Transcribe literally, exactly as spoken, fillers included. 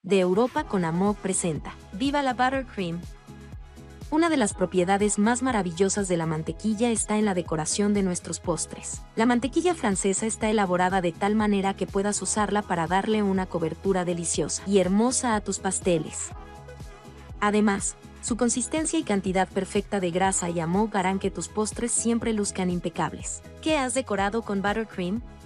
De Europa con Amor presenta ¡Viva la Buttercream! Una de las propiedades más maravillosas de la mantequilla está en la decoración de nuestros postres. La mantequilla francesa está elaborada de tal manera que puedas usarla para darle una cobertura deliciosa y hermosa a tus pasteles. Además, su consistencia y cantidad perfecta de grasa y amor harán que tus postres siempre luzcan impecables. ¿Qué has decorado con Buttercream?